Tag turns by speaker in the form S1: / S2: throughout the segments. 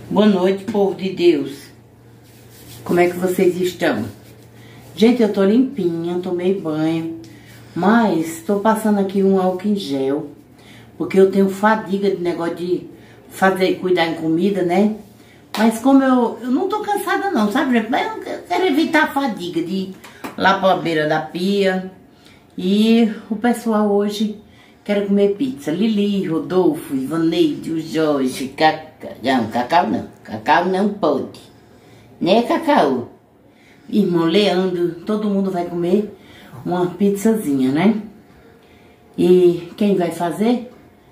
S1: Boa noite, povo de Deus. Como é que vocês estão? Gente, eu tô limpinha, tomei banho, mas tô passando aqui um álcool em gel, porque eu tenho fadiga de negócio de cuidar em comida, né? Mas como eu não tô cansada não, sabe, gente? Mas eu quero evitar a fadiga de ir lá pra beira da pia. E o pessoal hoje quer comer pizza. Lili, Rodolfo, Ivaneide, o Jorge, Cacau não pode. Né, Cacau? Irmão Leandro, todo mundo vai comer uma pizzazinha, né? E quem vai fazer?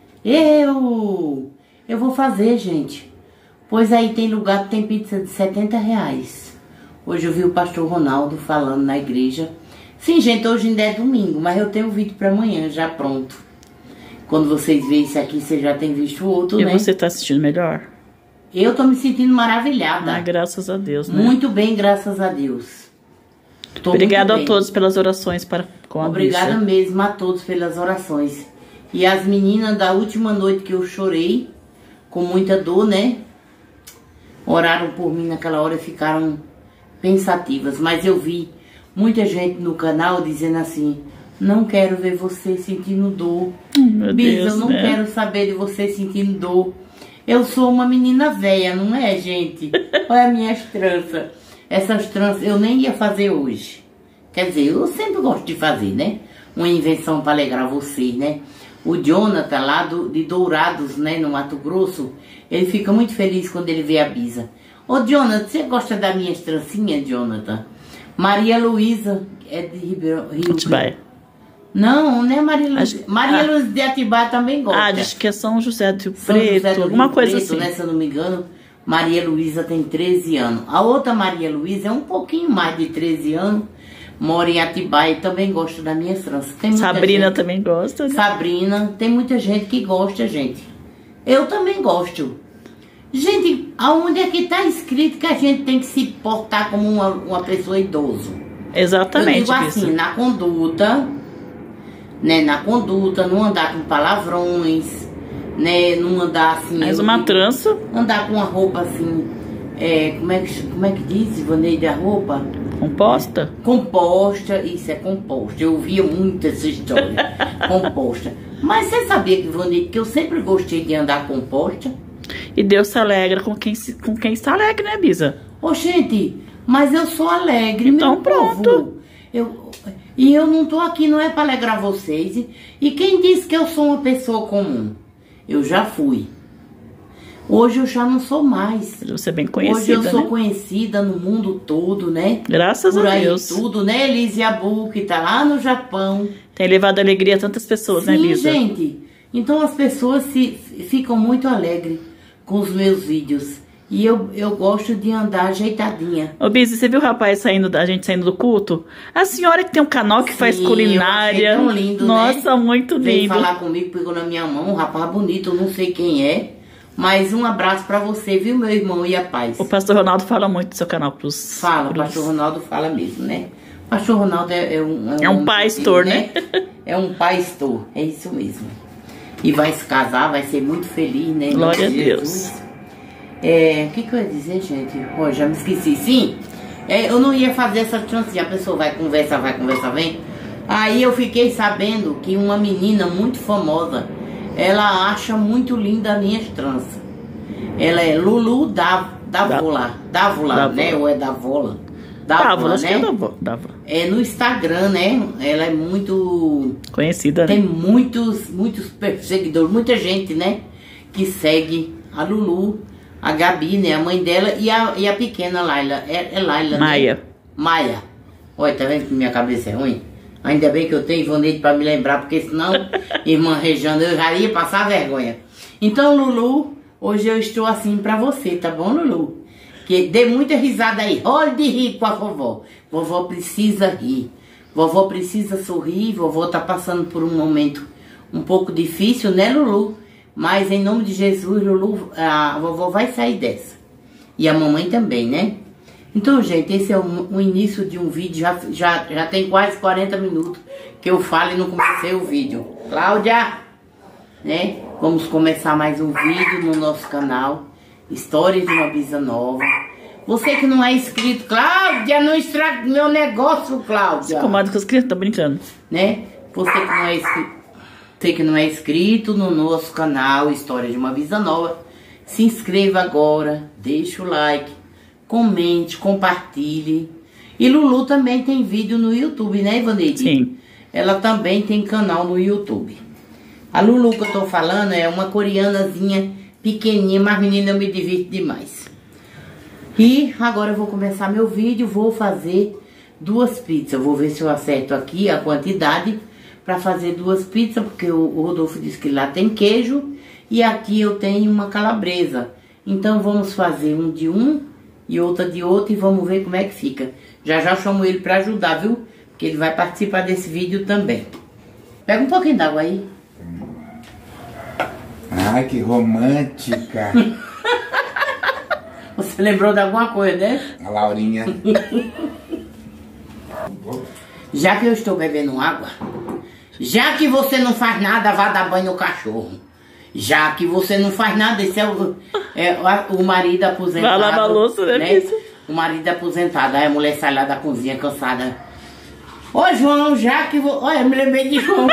S1: Eu vou fazer, gente. Pois aí tem lugar que tem pizza de R$70. Hoje eu vi o pastor Ronaldo falando na igreja. Sim, gente, hoje ainda é domingo, mas eu tenho um vídeo para amanhã já pronto. Quando vocês verem isso aqui, vocês já têm visto o outro, né?
S2: E você tá assistindo melhor?
S1: Eu tô me sentindo maravilhada.
S2: Ah, graças a Deus, né?
S1: Muito bem, graças a Deus.
S2: Obrigada a todos pelas orações com a
S1: Obrigada
S2: missa.
S1: mesmo a todos pelas orações. E as meninas da última noite que eu chorei, com muita dor, né? Oraram por mim naquela hora e ficaram pensativas. Mas eu vi muita gente no canal dizendo assim: não quero ver você sentindo dor.
S2: Meu
S1: Bis,
S2: Deus,
S1: eu não
S2: né?
S1: quero saber de você sentindo dor. Eu sou uma menina velha, não é, gente? Olha as minhas tranças. Essas tranças eu nem ia fazer hoje. Quer dizer, eu sempre gosto de fazer, né? Uma invenção para alegrar vocês, né? O Jonathan lá de Dourados, né, no Mato Grosso, ele fica muito feliz quando ele vê a Bisa. Ô, Jonathan, você gosta das minhas trancinhas, Jonathan? Maria Luísa é de Rio
S2: Atibaia.
S1: Não, não é Maria Luísa. Maria Luísa de Atibaia também gosta.
S2: Ah, diz que é São José do Rio
S1: São José
S2: Preto,
S1: do
S2: alguma
S1: Rio
S2: coisa
S1: Preto,
S2: assim.
S1: né, se eu não me engano, Maria Luísa tem 13 anos. A outra Maria Luísa é um pouquinho mais de 13 anos, mora em Atibaia e também gosta das minhas tranças. Tem muita
S2: Sabrina
S1: gente,
S2: também gosta, né?
S1: Sabrina, tem muita gente que gosta, gente. Eu também gosto. Gente, aonde é que tá escrito que a gente tem que se portar como uma pessoa idosa?
S2: Exatamente.
S1: Eu digo assim,
S2: Bisa.
S1: na conduta, né, na conduta, não andar com palavrões, né, não andar assim...
S2: Mais uma trança.
S1: Andar com uma roupa assim, como é que diz, Ivaneide, a roupa?
S2: Composta?
S1: Composta, isso é composta. Eu ouvia muito essa história, composta. Mas você sabia, Ivaneide, que eu sempre gostei de andar composta?
S2: E Deus se alegra com quem está alegre, né, Bisa?
S1: Ô, gente, mas eu sou alegre,
S2: então,
S1: meu
S2: pronto.
S1: povo. E eu não tô aqui, não é para alegrar vocês. E quem disse que eu sou uma pessoa comum? Eu já fui. Hoje eu já não sou mais.
S2: Você é bem conhecida,
S1: Hoje eu sou
S2: né?
S1: conhecida no mundo todo, né?
S2: Graças
S1: Por
S2: a
S1: aí
S2: Deus.
S1: tudo, né? Elise Abu, que tá lá no Japão.
S2: Tem levado alegria a tantas pessoas,
S1: Sim,
S2: né, Bisa?
S1: gente. Então as pessoas ficam muito alegres com os meus vídeos. E eu gosto de andar ajeitadinha.
S2: Ô, Bisa, você viu o rapaz a gente saindo do culto? A senhora que tem um canal que faz
S1: Sim,
S2: culinária.
S1: eu achei tão lindo,
S2: nossa,
S1: né?
S2: muito
S1: Veio
S2: lindo.
S1: falar comigo, pegou na minha mão, um rapaz bonito, eu não sei quem é. Mas um abraço pra você, viu, meu irmão, e a paz.
S2: O pastor Ronaldo fala muito do seu canal pros...
S1: Fala, o pastor Ronaldo fala mesmo, né? O pastor Ronaldo é um
S2: pastor, né?
S1: É um pastor, é isso mesmo. E vai se casar, vai ser muito feliz, né?
S2: Glória a Deus.
S1: O que eu ia dizer, gente? Oh, já me esqueci. Sim, eu não ia fazer essa trancinha. A pessoa vai, conversa, vem. Aí eu fiquei sabendo que uma menina muito famosa, ela acha muito linda as minhas tranças. Ela é Lulu Dávola, né? Ou é Dávola?
S2: Dávola, acho
S1: né?
S2: que é Dávola.
S1: É no Instagram, né? Ela é muito...
S2: Conhecida,
S1: Tem
S2: né?
S1: muitos seguidores, muita gente, né? Que segue a Lulu, a Gabi, né? A mãe dela e a pequena Laila. É Laila,
S2: Maia.
S1: né? Maia. Olha, tá vendo que minha cabeça é ruim? Ainda bem que eu tenho Ivaneide pra me lembrar, porque senão, irmã Rejane, eu já ia passar vergonha. Então, Lulu, hoje eu estou assim pra você, tá bom, Lulu? Que dê muita risada aí. Olha de rir com a vovó. Vovó precisa rir. Vovó precisa sorrir. Vovó tá passando por um momento um pouco difícil, né, Lulu? Mas em nome de Jesus, Lulu, a vovó vai sair dessa. E a mamãe também, né? Então, gente, esse é o início de um vídeo. Já tem quase 40 minutos que eu falo e não comecei o vídeo. Cláudia, né? Vamos começar mais um vídeo no nosso canal. História de uma Bisa Nova. Você que não é inscrito, Cláudia, não estraga meu negócio, Cláudia.
S2: Comadre com as crianças, tá brincando.
S1: Né? Você que não é inscrito no nosso canal História de uma Bisa Nova, se inscreva agora, deixa o like, comente, compartilhe. E Lulu também tem vídeo no YouTube, né, Ivaneide?
S2: Sim.
S1: Ela também tem canal no YouTube. A Lulu que eu tô falando é uma coreanazinha pequenininha, mas menina, eu me divirto demais. E agora eu vou começar meu vídeo, vou fazer 2 pizzas. Eu vou ver se eu acerto aqui a quantidade para fazer 2 pizzas, porque o Rodolfo disse que lá tem queijo e aqui eu tenho uma calabresa. Então vamos fazer um de um e outra de outro e vamos ver como é que fica. Já já chamo ele para ajudar, viu? Porque ele vai participar desse vídeo também. Pega um pouquinho d'água aí.
S3: Ai, que romântica.
S1: Você lembrou de alguma coisa, né?
S3: A Laurinha.
S1: Já que eu estou bebendo água, já que você não faz nada, vá dar banho no cachorro. Já que você não faz nada, esse é o marido aposentado.
S2: Vai lavar a louça, né?
S1: O marido aposentado. Aí a mulher sai lá da cozinha cansada. Ô João, já que você... Olha, eu me lembrei de João.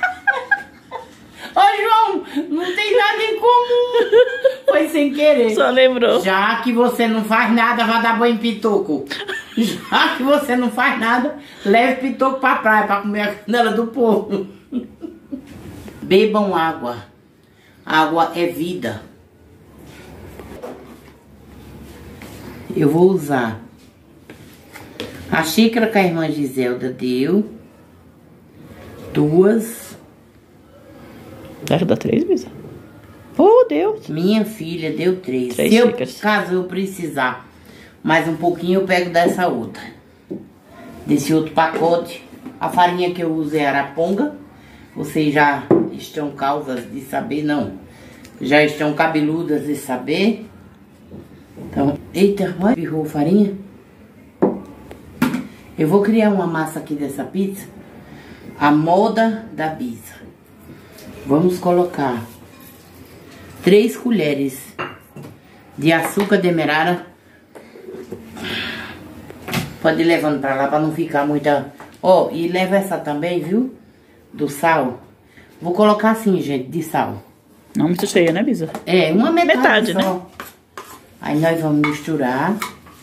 S1: Ô João, não tem nada em comum. Foi sem querer.
S2: Só lembrou.
S1: Já que você não faz nada, vai dar banho em pitoco. Já que você não faz nada, leve pitoco pra praia pra comer a canela do povo. Bebam água. Água é vida. Eu vou usar a xícara que a irmã Giselda deu. 2.
S2: Dá que dá 3, Bisa? Oh, Deus.
S1: Minha filha deu 3.
S2: Três
S1: Se eu,
S2: xícaras.
S1: caso eu precisar mais um pouquinho, eu pego dessa outra. Desse outro pacote. A farinha que eu uso é araponga. Vocês já estão causas de saber, não. Já estão cabeludas de saber. Então, eita, olha, virou farinha. Eu vou criar uma massa aqui dessa pizza. A moda da Bisa. Vamos colocar 3 colheres de açúcar demerara. Pode ir levando pra lá pra não ficar muita... Ó, e leva essa também, viu? Do sal. Vou colocar assim, gente, de sal.
S2: Não muito cheia, né, Bisa?
S1: É, uma metade
S2: Metade,
S1: só.
S2: né?
S1: Aí nós vamos misturar.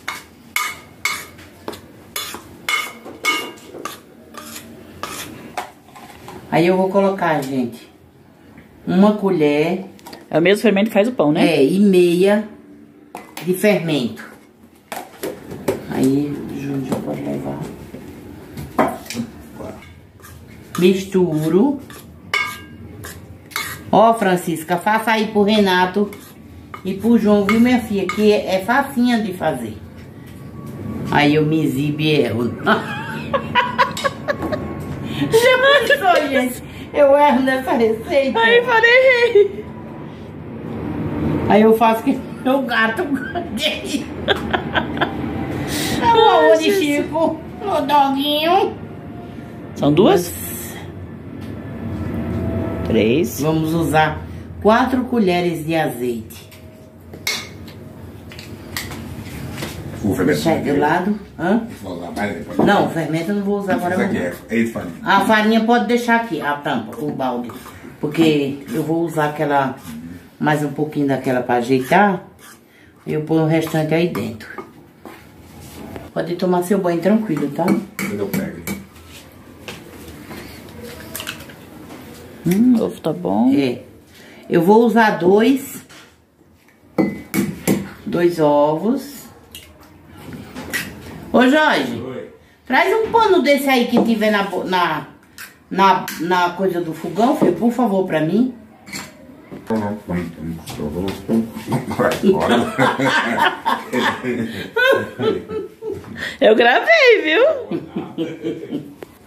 S1: Aí eu vou colocar, gente, 1 colher...
S2: É o mesmo fermento que faz o pão, né?
S1: É, e meia de fermento. Aí, Júnior pode levar. Misturo. Ó, Francisca, faça aí pro Renato e pro João, viu, minha filha? Que é facinha de fazer. Aí eu me exibo e erro. Já pensou, gente? Eu erro nessa receita.
S2: Ai, farei.
S1: Aí eu faço que o gato gay. É o amor de Chico, o doguinho.
S2: São 2? 3.
S1: Vamos usar 4 colheres de azeite.
S3: O fermento.
S1: Deixa aí do lado. Hã?
S3: Vou usar mais depois.
S1: Não, o fermento eu não vou usar agora.
S3: Isso aqui
S1: Não.
S3: é de farinha.
S1: A farinha pode deixar aqui, a tampa, o balde. Porque eu vou usar aquela, mais um pouquinho daquela pra ajeitar. E eu ponho o restante aí dentro. Pode tomar seu banho tranquilo, tá?
S3: Eu pego.
S2: O ovo tá bom.
S1: É. Eu vou usar 2 ovos. Ô Jorge, traz um pano desse aí que tiver na coisa do fogão, filho, por favor, pra mim.
S2: Eu gravei, viu?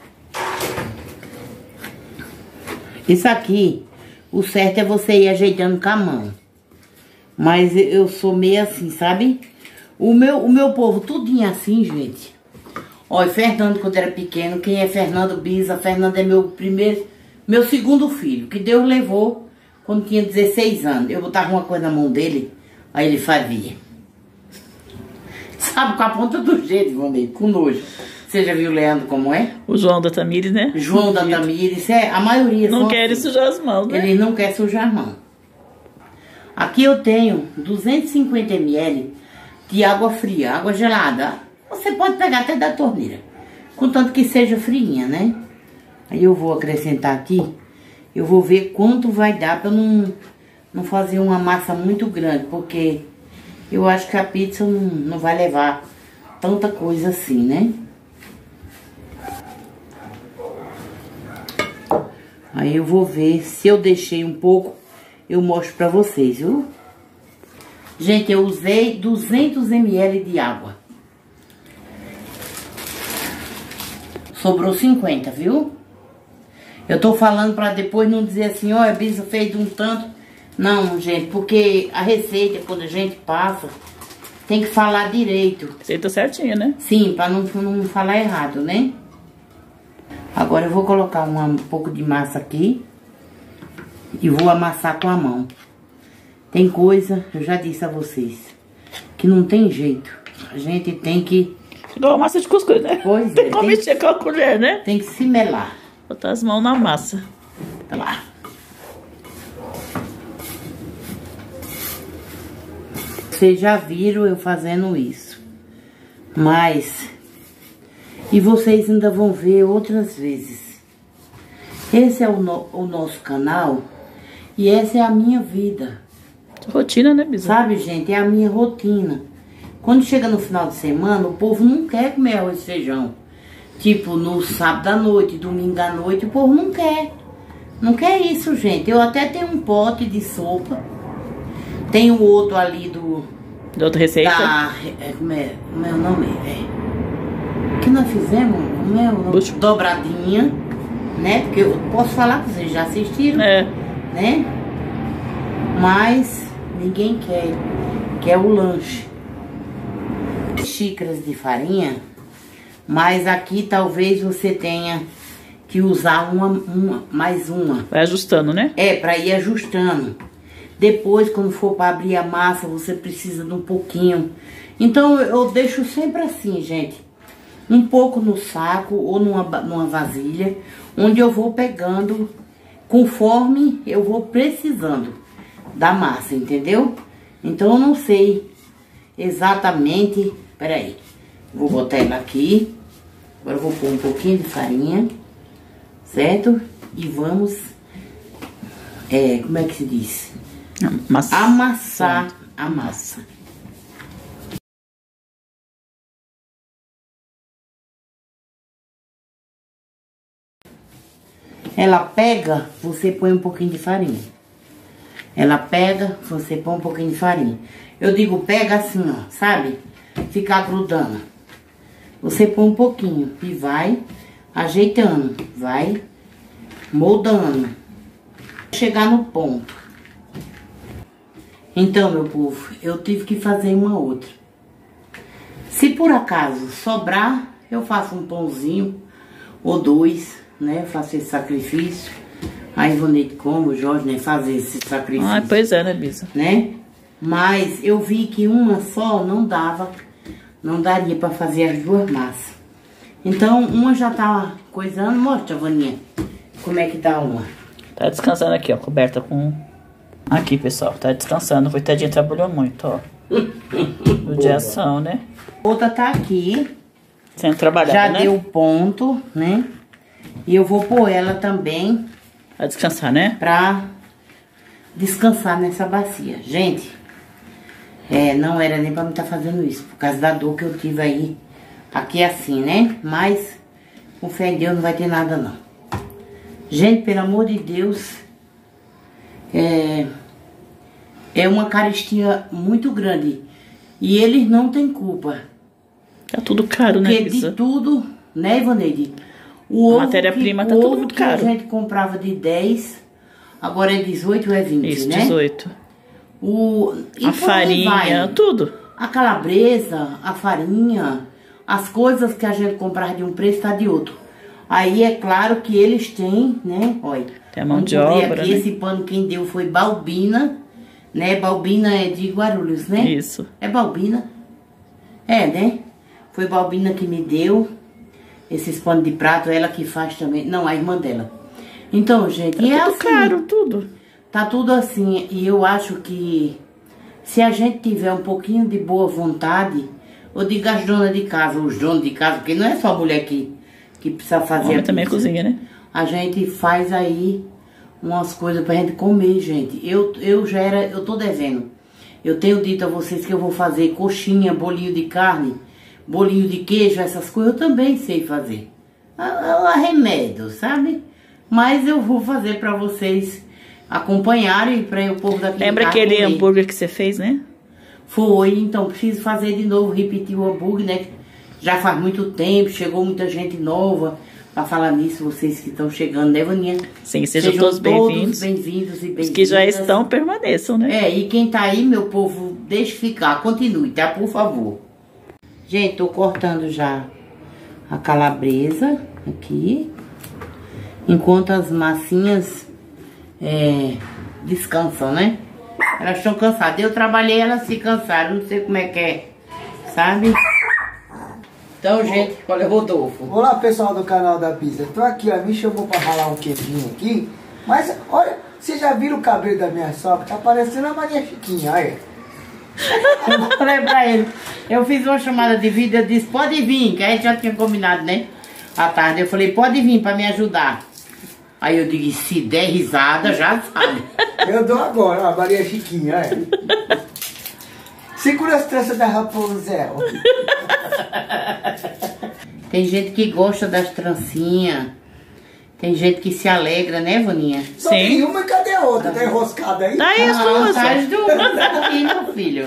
S1: Isso aqui, o certo é você ir ajeitando com a mão. Mas eu sou meio assim, sabe? O meu povo, tudinho assim, gente. Olha, Fernando, quando era pequeno, quem é Fernando Bisa? Fernando é meu segundo filho, que Deus levou quando tinha 16 anos. Eu botava uma coisa na mão dele, Aí ele fazia. Sabe, com a ponta do dedo, Ivonei, com nojo. Você já viu o Leandro como é?
S2: O João da Tamires, né?
S1: João da Tamires, a maioria
S2: Não
S1: são
S2: querem
S1: assim.
S2: sujar as mãos, né?
S1: Ele não quer sujar a mão. Aqui eu tenho 250 ml de água fria, água gelada. Você pode pegar até da torneira, contanto que seja friinha, né? Aí eu vou acrescentar aqui, eu vou ver quanto vai dar pra não fazer uma massa muito grande, porque eu acho que a pizza não vai levar tanta coisa assim, né? Aí eu vou ver, se eu deixei um pouco, eu mostro pra vocês, viu? Gente, eu usei 200 ml de água. Sobrou 50, viu? Eu tô falando pra depois não dizer assim, ó, a Bisa fez de um tanto. Não, gente, porque a receita, quando a gente passa, tem que falar direito.
S2: Receita certinha, né?
S1: Sim, pra não falar errado, né? Agora eu vou colocar um pouco de massa aqui e vou amassar com a mão. Tem coisa, eu já disse a vocês, que não tem jeito. A gente tem que...
S2: Igual a massa de cuscuz, né?
S1: Pois
S2: tem
S1: é,
S2: que mexer com a colher, né?
S1: Tem que se melar.
S2: Botar as mãos na massa.
S1: Tá lá. Vocês já viram eu fazendo isso. Mas... E vocês ainda vão ver outras vezes. Esse é o nosso canal. E essa é a minha vida.
S2: Rotina, né, Bisa?
S1: Sabe, gente? É a minha rotina. Quando chega no final de semana, o povo não quer comer arroz e feijão. Tipo, no sábado à noite, domingo à noite, o povo não quer. Não quer isso, gente. Eu até tenho um pote de sopa. Tenho outro ali
S2: De outra receita?
S1: Como é o nome? Que nós fizemos? Como é o nome?
S2: Bucho.
S1: Dobradinha, né? Porque eu posso falar que vocês já assistiram,
S2: É.
S1: né? Mas ninguém quer o lanche. Xícaras de farinha, mas aqui talvez você tenha que usar mais uma.
S2: Vai ajustando, né?
S1: É, pra ir ajustando. Depois, quando for para abrir a massa, você precisa de um pouquinho. Então, eu deixo sempre assim, gente. Um pouco no saco ou numa vasilha, onde eu vou pegando conforme eu vou precisando da massa, entendeu? Então, eu não sei exatamente... Peraí, vou botar ela aqui. Agora eu vou pôr um pouquinho de farinha, certo? E vamos... como é que se diz? Amassar a massa. Ela pega, você põe um pouquinho de farinha. Ela pega, você põe um pouquinho de farinha. Eu digo pega assim, ó, sabe? Ficar grudando. Você põe um pouquinho e vai ajeitando, vai moldando. Chegar no ponto. Então, meu povo, eu tive que fazer uma outra. Se por acaso sobrar, eu faço um pãozinho ou dois, né? Eu faço esse sacrifício. A Ivonete como, o Jorge, né? Fazer esse sacrifício.
S2: Ah, pois é, né, Bisa?
S1: Né? Mas eu vi que uma só não dava, não daria pra fazer as duas massas. Então, uma já tá coisando. Mostra, Vaninha, como é que tá uma.
S2: Tá descansando aqui, ó, coberta com... Aqui, pessoal, tá descansando. Coitadinha, trabalhou muito, ó. Judiação, né?
S1: Outra tá aqui.
S2: Sendo trabalhada,
S1: Já
S2: né?
S1: deu ponto, né? E eu vou pôr ela também
S2: Pra descansar, né?
S1: pra descansar nessa bacia. Gente, não era nem pra me estar fazendo isso, por causa da dor que eu tive aí. Aqui é assim, né? Mas, com fé em Deus, não vai ter nada, não. Gente, pelo amor de Deus, é uma carestia muito grande. E eles não têm culpa.
S2: Tá tudo caro, né,
S1: Porque
S2: Bisa?
S1: de tudo, né, Ivoneide?
S2: A matéria-prima tá tudo muito caro.
S1: A gente comprava de 10, agora é 18 ou é 20,
S2: Isso,
S1: né?
S2: 18.
S1: E
S2: A
S1: por aí
S2: farinha,
S1: vai.
S2: tudo.
S1: A calabresa, a farinha, as coisas que a gente comprava de um preço tá de outro. Aí é claro que eles têm, né? Olha,
S2: Tem a mão
S1: vamos
S2: de
S1: cobrir
S2: obra,
S1: aqui,
S2: né?
S1: esse pano quem deu foi Balbina, Né? Balbina é de Guarulhos, né?
S2: Isso.
S1: É Balbina? É, né? Foi Balbina que me deu esses panos de prato, ela que faz também. Não, a irmã dela. Então, gente,
S2: Tá
S1: é
S2: tudo
S1: assim.
S2: caro, tudo.
S1: Tá tudo assim. E eu acho que se a gente tiver um pouquinho de boa vontade, eu digo as donas de casa, os donos de casa, porque não é só a mulher que precisa fazer
S2: Homem
S1: a
S2: também
S1: pizza.
S2: cozinha, né?
S1: A gente faz aí umas coisas pra gente comer, gente. Eu tô devendo. Eu tenho dito a vocês que eu vou fazer coxinha, bolinho de carne, bolinho de queijo, essas coisas eu também sei fazer. Arremedo, sabe? Mas eu vou fazer pra vocês acompanharem e pra o povo daqui de
S2: Lembra
S1: casa
S2: aquele
S1: comer.
S2: hambúrguer que você fez, né?
S1: Foi, então preciso fazer de novo, repetir o hambúrguer, né? Já faz muito tempo, chegou muita gente nova. Pra falar nisso, vocês que estão chegando, né, Vaninha?
S2: Sim, sejam todos bem-vindos.
S1: Bem-vindos e bem-vindas.
S2: Os que já estão, permaneçam, né?
S1: É, e quem tá aí, meu povo, deixe ficar, continue, tá? Por favor. Gente, tô cortando já a calabresa aqui. Enquanto as massinhas descansam, né? Elas estão cansadas. Eu trabalhei, elas se cansaram, não sei como é que é, sabe? Então, gente, olha o Rodolfo.
S4: Olá, pessoal do canal da Pizza. Tô aqui, ó, me chamou pra ralar um queijinho aqui. Mas, olha, vocês já viram o cabelo da minha sogra? Tá parecendo a Maria Chiquinha, olha.
S1: Eu falei pra ele, eu fiz uma chamada de vídeo, eu disse, pode vir, que a gente já tinha combinado, né? À tarde, eu falei, pode vir pra me ajudar. Aí eu disse, se der risada, já sabe.
S4: Eu dou agora, ó, a Maria Chiquinha, olha. Segura as tranças da Rapunzel.
S1: Tem gente que gosta das trancinhas. Tem gente que se alegra, né, Vaninha?
S4: Só
S2: Sim.
S4: tem uma e cadê a outra? Tá enroscada aí?
S2: Tá aí as duas.
S1: Tá as duas aqui, meu filho.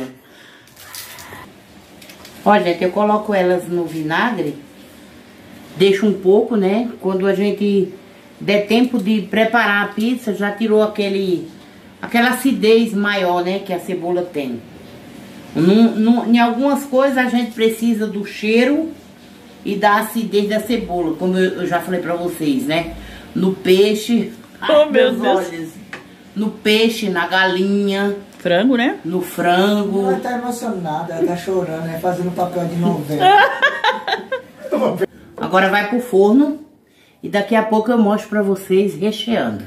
S1: Olha, gente, eu coloco elas no vinagre. Deixo um pouco, né? Quando a gente der tempo de preparar a pizza, já tirou aquela acidez maior, né? Que a cebola tem. Em algumas coisas a gente precisa do cheiro e da acidez da cebola, como eu já falei pra vocês, né? No peixe,
S2: Oh, meu
S1: meus
S2: Deus.
S1: olhos. No peixe, na galinha,
S2: Frango, né?
S1: no frango.
S4: Ela tá emocionada, ela tá chorando, né? Fazendo papel de novela.
S1: Agora vai pro forno e daqui a pouco eu mostro pra vocês recheando.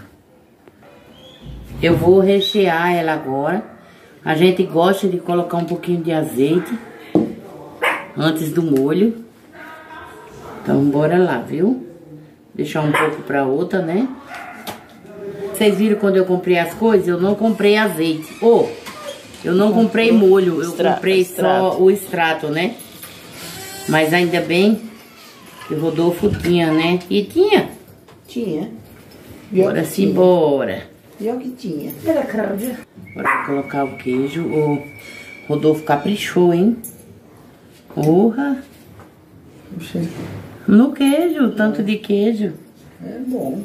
S1: Eu vou rechear ela agora. A gente gosta de colocar um pouquinho de azeite antes do molho. Então bora lá, viu? Deixar um pouco pra outra, né? Vocês viram quando eu comprei as coisas? Eu não comprei azeite. Eu não comprei molho, eu comprei só o extrato, né? Mas ainda bem que o Rodolfo tinha, né? E tinha.
S4: Tinha.
S1: Bora simbora.
S4: Pior que tinha.
S1: Era Cláudia. Bora colocar o queijo. O Rodolfo caprichou, hein? Porra. No queijo, tanto de queijo.
S4: É bom.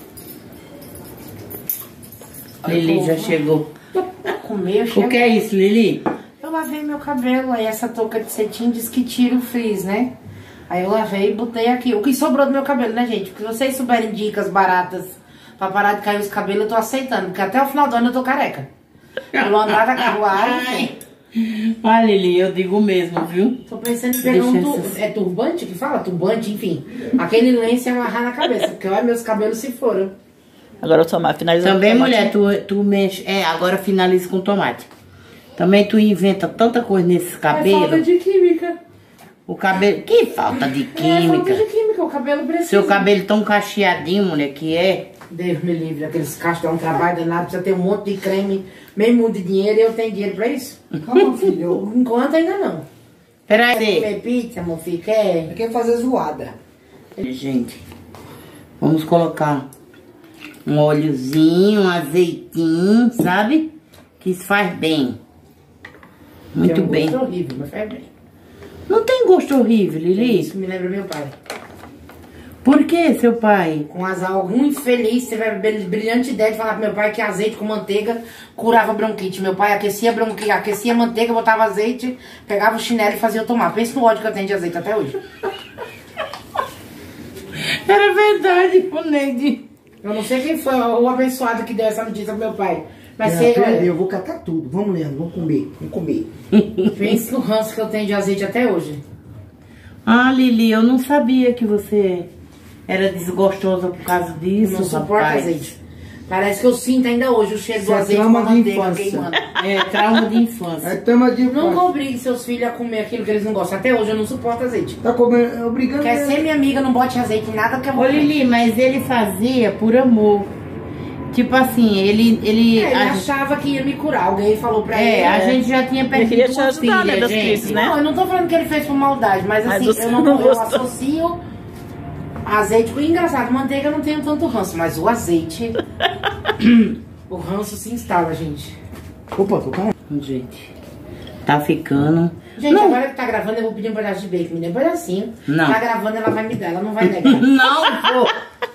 S1: Lili já chegou.
S5: Comer,
S1: O que é isso, Lili?
S5: Eu lavei meu cabelo, aí essa touca de cetim diz que tira o frizz, né? Aí eu lavei e botei aqui. O que sobrou do meu cabelo, né, gente? Porque se vocês souberem dicas baratas pra parar de cair os cabelos, eu tô aceitando. Porque até o final do ano eu tô careca. Pelo andar da carruagem.
S1: Ah, Lili, eu digo mesmo, viu?
S5: Tô pensando em pegar
S1: Deixa
S5: um
S1: essas-
S5: é turbante que fala? Turbante, enfim. Aquele lenço e amarrar na cabeça. Porque olha, meus cabelos se foram.
S2: Agora eu tomar, finalizar.
S1: Também,
S2: o tomate.
S1: mulher, tu mexe. Agora finaliza com tomate. Também tu inventa tanta coisa nesse
S5: É
S1: cabelo.
S5: falta de química.
S1: O cabelo. Que falta de
S5: É falta
S1: química.
S5: de química, o cabelo precisa.
S1: Seu cabelo tão cacheadinho, mulher, que é.
S5: Deus me livre, aqueles cachos dão um trabalho danado, precisa ter um monte de creme, meio mundo de dinheiro, e eu tenho dinheiro pra isso?
S4: Calma, filho.
S5: Enquanto ainda não.
S1: Peraí.
S5: Comer pizza, meu filho, quer?
S4: Quer fazer zoada.
S1: Gente, vamos colocar um óleozinho, um azeitinho, sabe? Que isso faz bem. Muito
S5: Tem um
S1: bem.
S5: gosto horrível, mas faz bem.
S1: Não tem gosto horrível, Lili?
S5: Isso me lembra meu pai.
S1: Por que, seu pai?
S5: Com azar algum infeliz, teve a brilhante ideia de falar pro meu pai que azeite com manteiga curava bronquite. Meu pai aquecia bronquite, aquecia manteiga, botava azeite, pegava o chinelo e fazia eu tomar. Pensa no ódio que eu tenho de azeite até hoje.
S1: Era verdade, o Neide.
S5: Eu não sei quem foi o abençoado que deu essa notícia pro meu pai. Vai ser,
S4: eu vou catar tudo. Vamos, Leandro, vamos comer. Vamos comer.
S5: Pense no ranço que eu tenho de azeite até hoje.
S1: Ah, Lili, eu não sabia que você era desgostosa por causa disso,
S5: Eu não suporto
S1: rapaz.
S5: azeite. Parece que eu sinto ainda hoje o cheiro do
S4: Isso é
S5: azeite
S4: trauma
S5: com a
S4: de
S5: manteiga
S4: infância.
S5: queimando.
S1: É, trauma de infância.
S4: É tema de...
S5: Nunca obrigue seus filhos a comer aquilo que eles não gostam. Até hoje eu não suporto azeite.
S4: Tá comendo, obrigando
S5: Quer ser minha amiga, não bote azeite em nada que eu vou
S1: Ô,
S5: comer.
S1: Lili, mas ele fazia por amor. Tipo assim, ele
S5: Ele achava que ia me curar. Alguém falou pra ele.
S1: a gente já tinha
S2: Ele
S1: perdido
S2: queria te
S1: uma
S2: ajudar, né,
S1: filha,
S2: das
S1: gente.
S2: crises, né?
S5: Não, eu não tô falando que ele fez por maldade, mas
S2: Mas
S5: assim,
S2: você
S5: eu
S2: não
S5: eu
S2: gostou.
S5: associo azeite com engraçado. Manteiga eu não tenho tanto ranço, mas o azeite, o ranço se instala, gente.
S4: Opa, tô calma.
S1: Gente, tá ficando...
S5: Gente,
S1: Não.
S5: agora que tá gravando, eu vou pedir um pedaço de bacon. Me dê um pedacinho.
S1: Não.
S5: Tá gravando, ela vai me dar, ela não vai negar.
S1: Não vou.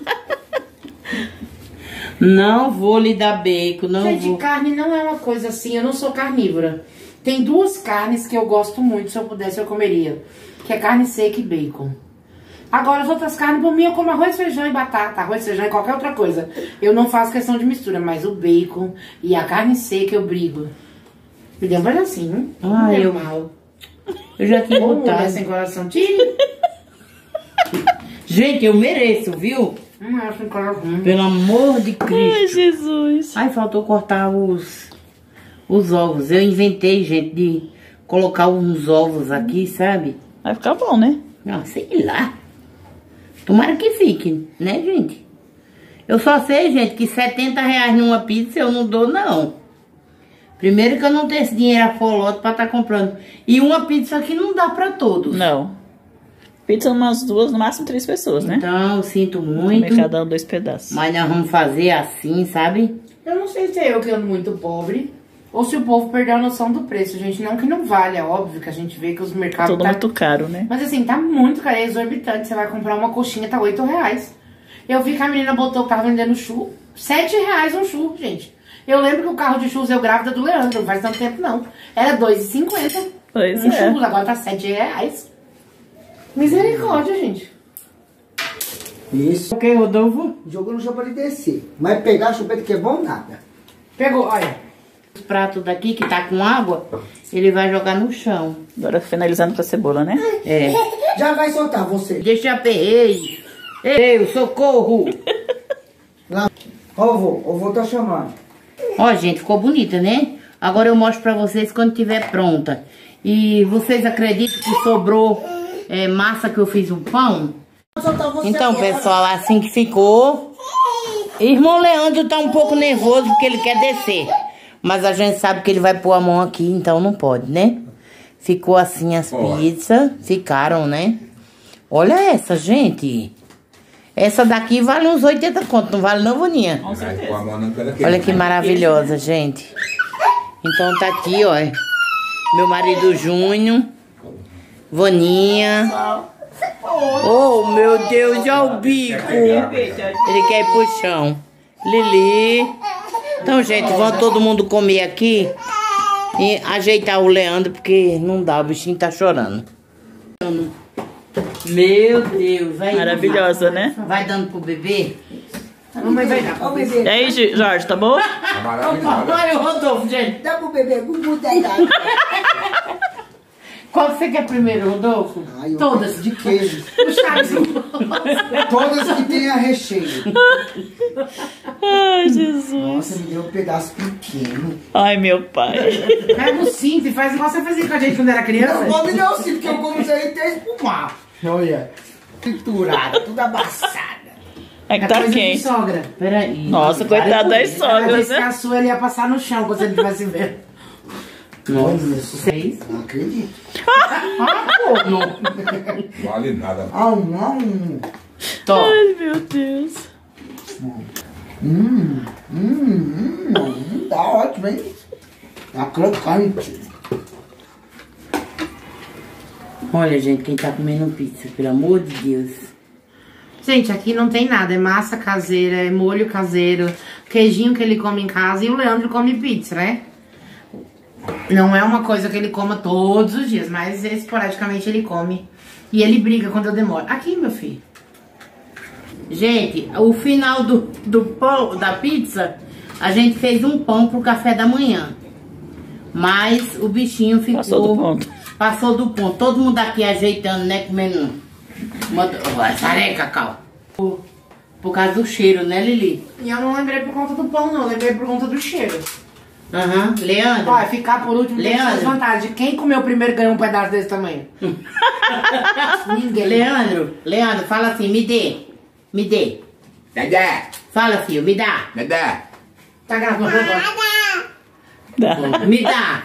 S1: Não vou lhe dar bacon, não
S5: Gente,
S1: vou.
S5: carne não é uma coisa assim, eu não sou carnívora. Tem duas carnes que eu gosto muito, se eu pudesse eu comeria. Que é carne seca e bacon. Agora as outras carnes, por mim, eu como arroz, feijão e batata. Arroz, feijão e qualquer outra coisa. Eu não faço questão de mistura, mas o bacon e a carne seca eu brigo. Me dê um pedacinho.
S1: Ah,
S5: é
S1: eu-
S5: mal.
S1: Eu já tinha
S5: Mulher
S1: botado.
S5: sem coração. Tire.
S1: Gente, eu mereço, viu?
S5: É sem coração.
S1: Pelo amor de
S2: Ai,
S1: Cristo.
S2: Jesus.
S1: Ai, faltou cortar os ovos. Eu inventei, gente, de colocar uns ovos aqui, sabe?
S2: Vai ficar bom, né?
S1: Ah, sei lá. Tomara que fique, né, gente? Eu só sei, gente, que R$70 numa pizza eu não dou, não. Primeiro que eu não tenho esse dinheiro afoloto pra estar comprando. E uma pizza aqui não dá pra todos.
S2: Não. Pizza umas 2, no máximo 3 pessoas, né?
S1: Então, eu sinto muito.
S2: Comer cada um 2 pedaços.
S1: Mas nós vamos fazer assim, sabe?
S5: Eu não sei se é eu que ando muito pobre ou se o povo perdeu a noção do preço, gente. Não que não vale, é óbvio que a gente vê que os mercados
S2: Tudo
S5: tá...
S2: muito caro, né?
S5: Mas assim, tá muito caro, é exorbitante. Você vai comprar uma coxinha, tá R$8. Eu vi que a menina botou o carro vendendo churro, R$7 um churro, gente. Eu lembro que o carro de churros eu grávida do Leandro, não faz tanto tempo não. Era R$2,50.
S2: Pois
S5: um
S2: é.
S5: churros, agora tá R$7. Misericórdia, gente.
S4: Isso.
S1: Ok, Rodolfo?
S4: Jogou no chão pra ele descer. Mas pegar a chupeta que é bom nada.
S5: Pegou, olha.
S1: Os pratos daqui que tá com água, ele vai jogar no chão.
S2: Agora finalizando com a cebola, né?
S1: É.
S4: Já vai soltar você.
S1: Deixa eu aperrei. Ei, socorro!
S4: Lá. Ó, o vô tá chamando.
S1: Ó, gente, ficou bonita, né? Agora eu mostro pra vocês quando tiver pronta. E vocês acreditam que sobrou massa que eu fiz o pão?
S4: Soltar você
S1: Então,
S4: agora.
S1: pessoal, assim que ficou. Irmão Leandro tá um pouco nervoso porque ele quer descer. Mas a gente sabe que ele vai pôr a mão aqui, então não pode, né? Ficou assim as pizzas. Ficaram, né? Olha essa, gente. Essa daqui vale uns 80 conto, não vale não, Voninha?
S2: Com certeza.
S3: Com a mão não quero aquele.
S1: Olha que maravilhosa, gente. Então tá aqui, ó. Meu marido Júnior. Voninha. Oh, meu Deus, olha o bico. Ele quer ir pro chão. Lili. Então, gente, vamos todo mundo comer aqui. E ajeitar o Leandro, porque não dá, o bichinho tá chorando. Meu Deus. Aí,
S2: Maravilhosa, né?
S1: vai dando pro bebê?
S5: A mamãe vai dar.
S4: Ó, o bebê.
S2: E aí, Jorge, tá bom?
S3: Tá maravilhosa.
S1: Olha o Rodolfo, gente.
S4: Dá pro bebê. Gugu da
S1: Qual que você quer primeiro, Rodolfo?
S5: Todas, de
S4: queijo.
S5: O Charles.
S4: Todas que tenha recheio.
S2: Ai, Jesus.
S4: Nossa, me deu um pedaço pequeno.
S2: Ai, meu pai.
S5: Pega o cinto e faz igual você fazia com a gente quando era criança.
S4: Não pode não, sim, porque eu como isso aí até espumar. Olha. Triturada, tudo abaçada.
S2: É que
S5: É
S2: tá
S5: coisa de
S2: quente.
S5: sogra.
S1: Peraí.
S2: Nossa, coitada das
S5: Ela
S2: sogras,
S5: disse que
S2: né?
S5: a sua ele ia passar no chão quando você não tivesse vendo.
S4: Olha,
S1: Seis.
S4: não acredito.
S1: Ah, pô, não.
S3: Vale nada.
S4: Não.
S1: Tó.
S2: Ai, meu Deus.
S4: Tá ótimo, hein? Tá crocante.
S1: Olha, gente, quem tá comendo pizza, pelo amor de Deus.
S5: Gente, aqui não tem nada. É massa caseira, é molho caseiro, queijinho que ele come em casa e o Leandro come pizza, né? Não é uma coisa que ele coma todos os dias, mas esporadicamente ele come. E ele briga quando eu demoro. Aqui, meu filho.
S1: Gente, o final do pão, da pizza, A gente fez um pão pro café da manhã. Mas o bichinho ficou...
S2: Passou do ponto.
S1: Passou do ponto. Todo mundo aqui ajeitando, né? Comendo... Saré, Cacau. Por causa do cheiro, né, Lili?
S5: E eu não lembrei por conta do pão, não. Eu lembrei por conta do cheiro.
S1: Aham. Leandro?
S5: Olha, ficar por último tem
S1: Leandro.
S5: suas vantagens. Quem comeu primeiro ganhou um pedaço desse tamanho? Ninguém.
S1: Leandro, fala assim, me dê. Me dê.
S3: Dedé,
S1: Fala, filho, me dá.
S3: Dedé.
S5: Tá gravando agora?
S1: Me dá.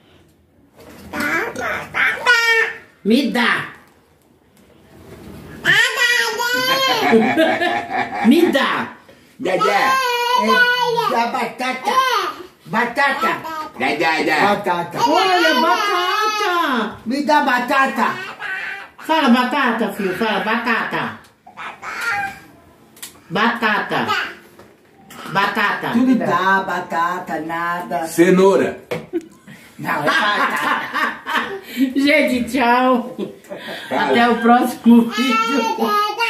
S1: Me dá. Me dá.
S3: Dedé.
S4: Da batata. Batata.
S3: Dedé.
S4: Batata.
S1: Olha, batata.
S4: Me dá batata.
S1: Fala batata, filho. Fala batata. Batata. Batata.
S4: Tudo dá, batata, nada.
S3: Cenoura.
S4: Não, é batata.
S1: Gente, tchau. Até o próximo vídeo.